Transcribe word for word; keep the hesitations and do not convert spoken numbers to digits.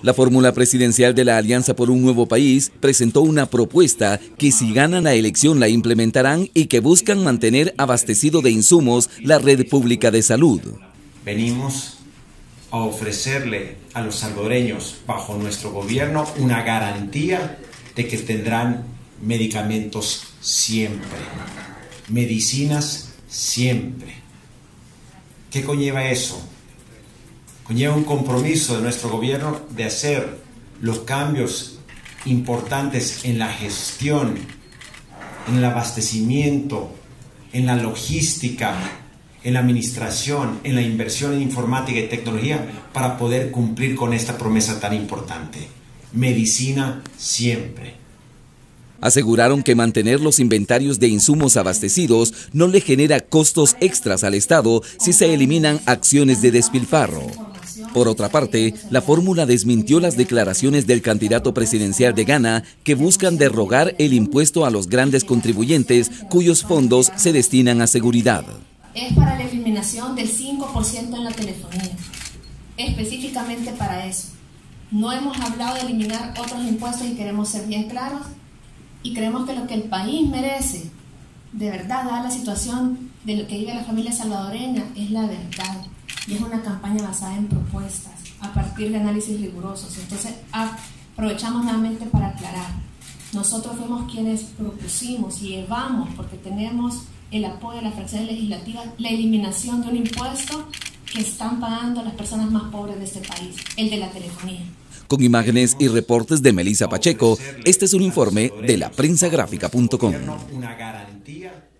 La fórmula presidencial de la Alianza por un Nuevo País presentó una propuesta que si ganan la elección la implementarán y que buscan mantener abastecido de insumos la red pública de salud. Venimos a ofrecerle a los salvadoreños, bajo nuestro gobierno, una garantía de que tendrán medicamentos siempre, medicinas siempre. ¿Qué conlleva eso? Conlleva un compromiso de nuestro gobierno de hacer los cambios importantes en la gestión, en el abastecimiento, en la logística, en la administración, en la inversión en informática y tecnología para poder cumplir con esta promesa tan importante. Medicina siempre. Aseguraron que mantener los inventarios de insumos abastecidos no le genera costos extras al Estado si se eliminan acciones de despilfarro. Por otra parte, la fórmula desmintió las declaraciones del candidato presidencial de Ghana que buscan derrogar el impuesto a los grandes contribuyentes cuyos fondos se destinan a seguridad. Es para la eliminación del cinco por ciento en la telefonía, específicamente para eso. No hemos hablado de eliminar otros impuestos y queremos ser bien claros y creemos que lo que el país merece, de verdad, dada la situación de lo que vive la familia salvadoreña, es la verdad. Y es una campaña basada en propuestas, a partir de análisis rigurosos. Entonces, aprovechamos nuevamente para aclarar. Nosotros fuimos quienes propusimos y llevamos, porque tenemos el apoyo de las fracciones legislativas, la eliminación de un impuesto que están pagando las personas más pobres de este país, el de la telefonía. Con imágenes y reportes de Melissa Pacheco, este es un informe de la prensa gráfica punto com.